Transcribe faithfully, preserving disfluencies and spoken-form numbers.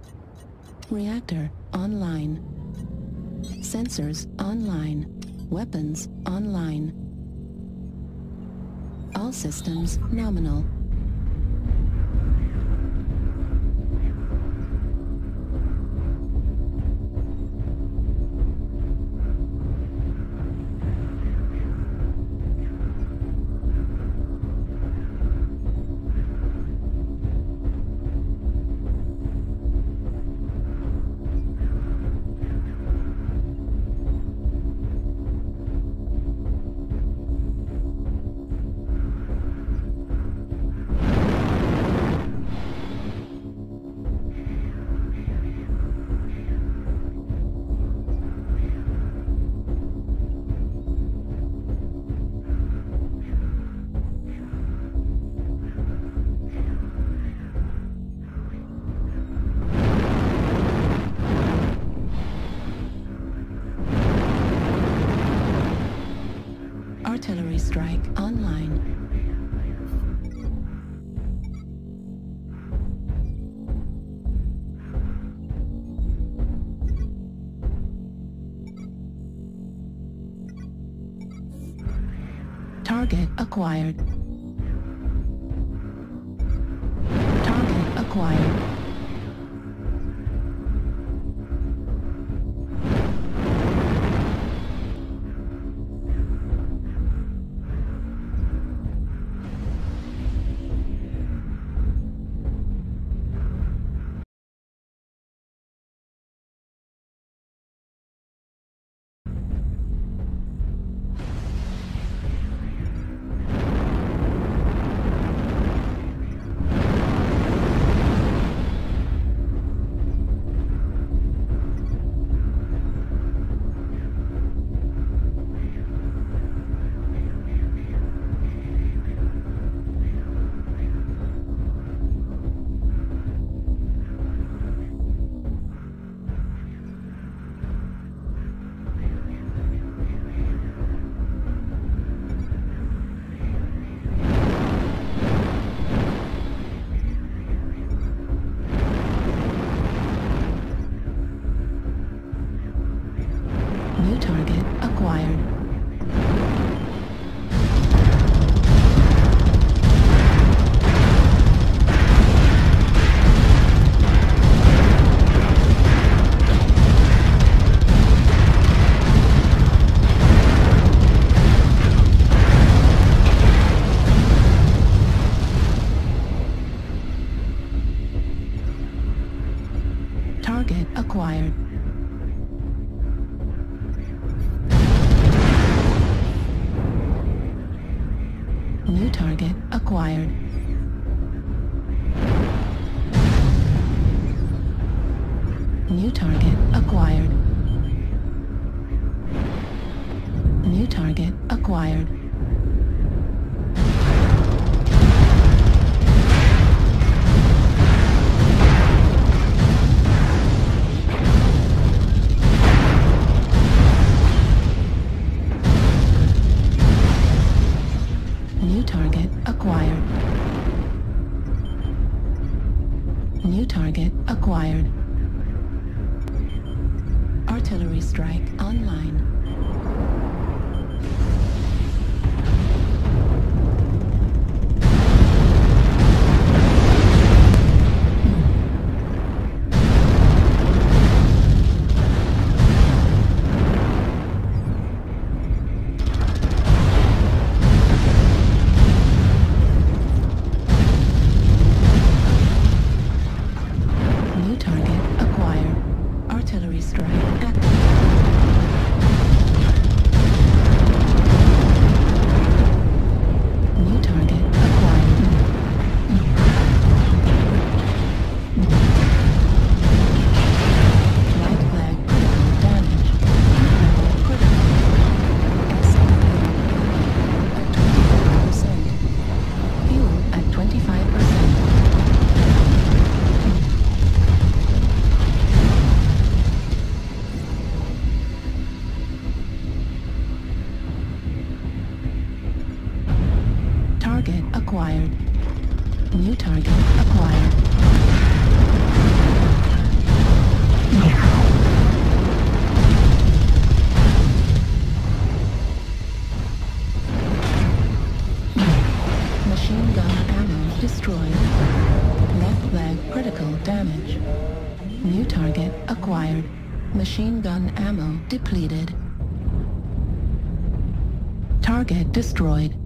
Reactor online. Sensors online. Weapons online. All systems nominal. Artillery strike online. Target acquired. Target acquired. New target acquired. Target acquired. New target acquired. New target acquired. New target acquired. New target acquired. New target acquired. Artillery strike online. New target acquired. Artillery strike active. New target acquired. Right flag critical damage. Level critical. S O at twenty-five percent. Fuel at twenty-five percent. Target acquired. New target acquired. Machine gun ammo depleted. Target destroyed.